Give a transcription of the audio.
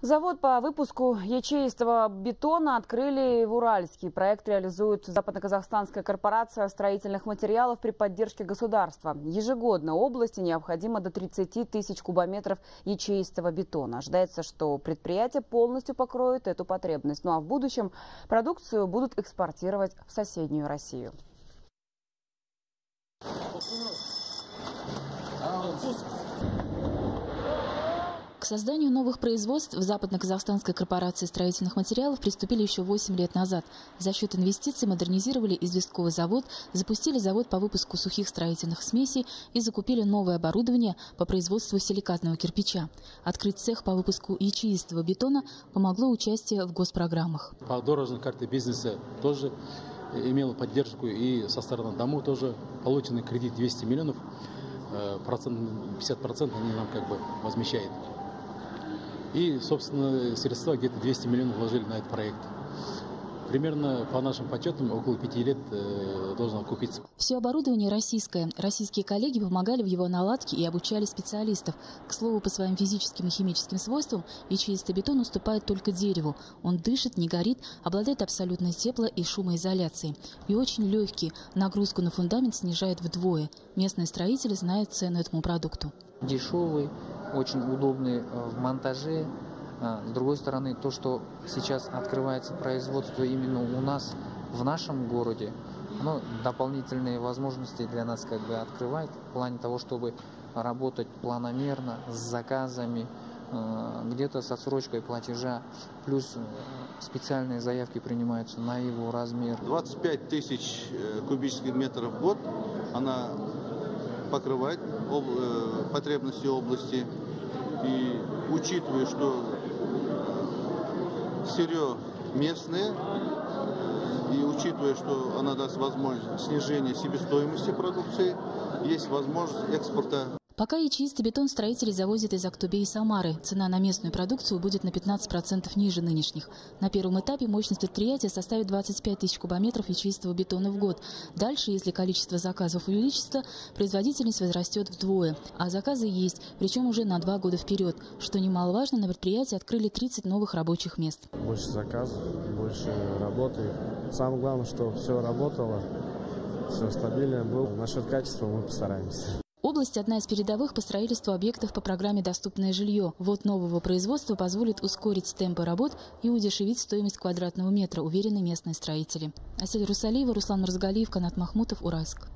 Завод по выпуску ячеистого бетона открыли в Уральске. Проект реализует Западно-Казахстанская корпорация строительных материалов при поддержке государства. Ежегодно области необходимо до 30 тысяч кубометров ячеистого бетона. Ожидается, что предприятие полностью покроет эту потребность. Ну а в будущем продукцию будут экспортировать в соседнюю Россию. К созданию новых производств в Западно-Казахстанской корпорации строительных материалов приступили еще 8 лет назад. За счет инвестиций модернизировали известковый завод, запустили завод по выпуску сухих строительных смесей и закупили новое оборудование по производству силикатного кирпича. Открыть цех по выпуску ячеистого бетона помогло участие в госпрограммах. По дорожной карте бизнеса тоже имела поддержку, и со стороны ДАМО тоже полученный кредит 200 миллионов, 50% они нам возмещают. И, собственно, средства где-то 200 миллионов вложили на этот проект. Примерно, по нашим подсчетам, около 5 лет должно окупиться. Все оборудование российское. Российские коллеги помогали в его наладке и обучали специалистов. К слову, по своим физическим и химическим свойствам ячеистый бетон уступает только дереву. Он дышит, не горит, обладает абсолютной тепло- и шумоизоляцией. И очень легкий. Нагрузку на фундамент снижает вдвое. Местные строители знают цену этому продукту. Дешевый, очень удобный в монтаже. С другой стороны, то, что сейчас открывается производство именно у нас, в нашем городе, оно дополнительные возможности для нас открывает в плане того, чтобы работать планомерно, с заказами, где-то с отсрочкой платежа, плюс специальные заявки принимаются на его размер. 25 тысяч кубических метров в год она покрывает потребности области. И учитывая, что сырье местное, и учитывая, что она даст возможность снижения себестоимости продукции, есть возможность экспорта. Пока ячеистый бетон строители завозят из Актобе и Самары. Цена на местную продукцию будет на 15% ниже нынешних. На первом этапе мощность предприятия составит 25 тысяч кубометров ячеистого бетона в год. Дальше, если количество заказов увеличится, производительность возрастет вдвое. А заказы есть, причем уже на 2 года вперед. Что немаловажно, на предприятии открыли 30 новых рабочих мест. Больше заказов, больше работы. Самое главное, что все работало, все стабильно было. Насчет качества мы постараемся. Область – одна из передовых по строительству объектов по программе «Доступное жилье». Вот нового производства позволит ускорить темпы работ и удешевить стоимость квадратного метра, уверены местные строители. Асель Русалиева, Руслан Мразгалиев, Канат Махмутов, Уральск.